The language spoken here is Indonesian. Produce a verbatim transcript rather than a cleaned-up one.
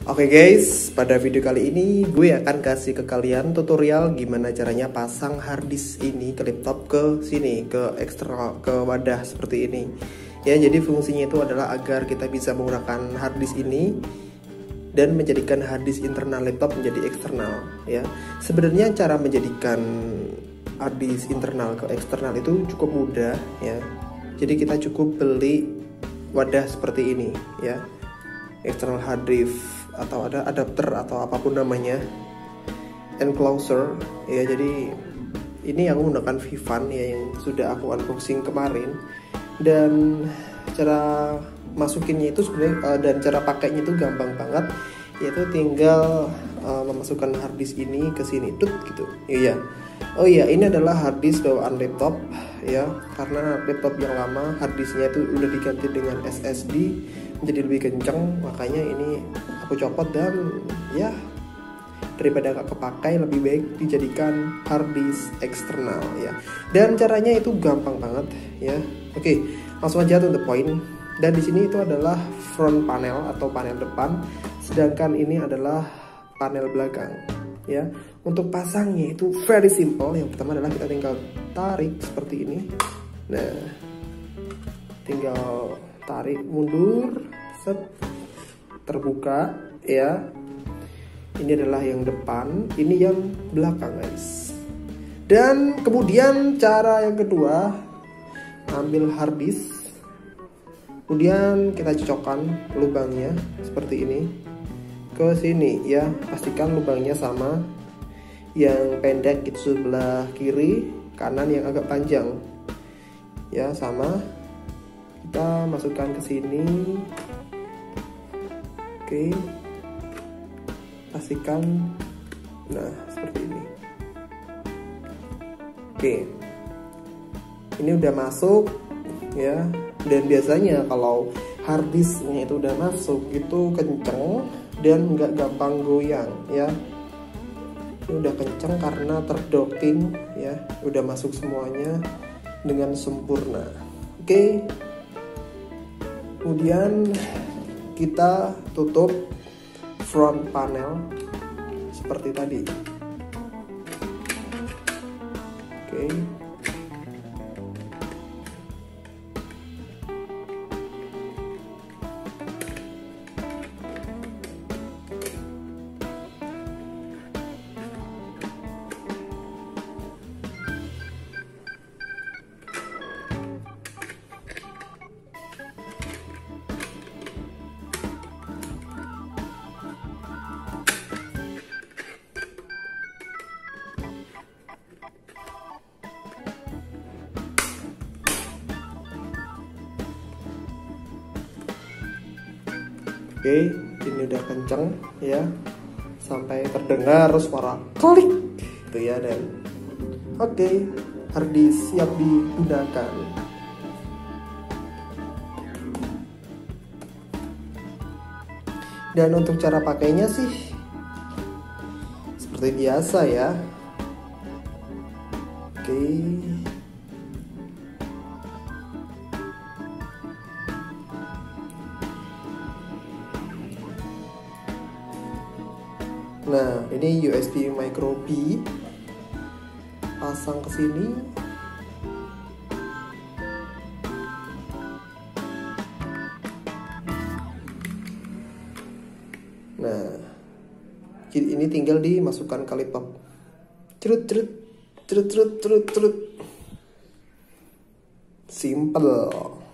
Oke guys, pada video kali ini gue akan kasih ke kalian tutorial gimana caranya pasang harddisk ini ke laptop ke sini, ke eksternal, ke wadah seperti ini. Ya, jadi fungsinya itu adalah agar kita bisa menggunakan harddisk ini dan menjadikan harddisk internal laptop menjadi eksternal. Ya, sebenarnya cara menjadikan harddisk internal ke eksternal itu cukup mudah. Ya, jadi kita cukup beli wadah seperti ini, ya, external hard drive atau ada adapter atau apapun namanya, enclosure, ya. Jadi ini aku menggunakan Vivan ya, yang sudah aku unboxing kemarin, dan cara masukinnya itu sebenarnya uh, dan cara pakainya itu gampang banget, yaitu tinggal uh, memasukkan harddisk ini ke sini, tut gitu. Iya. Oh iya, ini adalah harddisk bawaan laptop ya, karena laptop yang lama harddisknya itu udah diganti dengan S S D menjadi lebih kencang, makanya ini aku copot dan ya, daripada gak kepakai lebih baik dijadikan harddisk eksternal ya. Dan caranya itu gampang banget ya. Oke, langsung aja to the point. Dan di sini itu adalah front panel atau panel depan, sedangkan ini adalah panel belakang ya. Untuk pasangnya itu very simple. Yang pertama adalah kita tinggal tarik seperti ini. Nah, tinggal tarik mundur, set, terbuka ya. Ini adalah yang depan, ini yang belakang guys. Dan kemudian cara yang kedua, ambil harddisk, kemudian kita cocokkan lubangnya seperti ini ke sini ya. Pastikan lubangnya sama, yang pendek itu sebelah kiri, kanan yang agak panjang ya, sama. Kita masukkan ke sini. Oke, pastikan, nah seperti ini. Oke, ini udah masuk ya. Dan biasanya kalau harddisknya itu udah masuk itu kenceng dan nggak gampang goyang ya. Ini udah kenceng karena terdocking ya, udah masuk semuanya dengan sempurna. Oke, kemudian kita tutup front panel seperti tadi. Oke, Oke, ini udah kenceng ya, sampai terdengar suara klik gitu ya. Dan oke, harddisk siap digunakan. Dan untuk cara pakainya sih seperti biasa ya. Oke, nah ini U S B micro B, pasang ke sini. Nah, ini tinggal dimasukkan ke laptop. Cerut cerut cerut cerut cerut cerut. Simple.